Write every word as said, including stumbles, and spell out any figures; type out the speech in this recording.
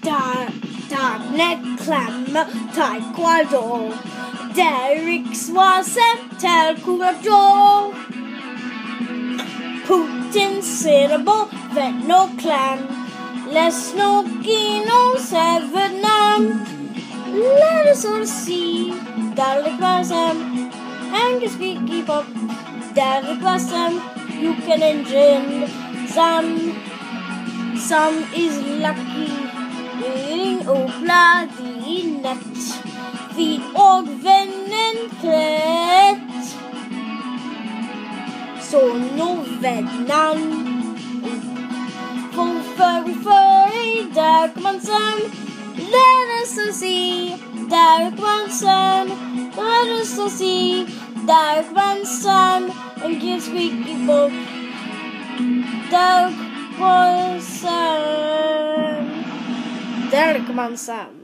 Dar, Darknet Clam, Taekwondo, Derek Swasem, Telkurajo, Putin Cerebral, Vetno Clan, Lesno Kino, Vietnam. Let us all see, Derek Wasem, Angus keep up, Derek Wasem, you can engine, some, some is lucky, reading Opla the net, feed og vennen klet, så no vennan, for furry furry, Derek Manson. Let us all see Derek Manson. Let us all see Derek Manson and give squeaky book. Derek Manson. Derek Manson.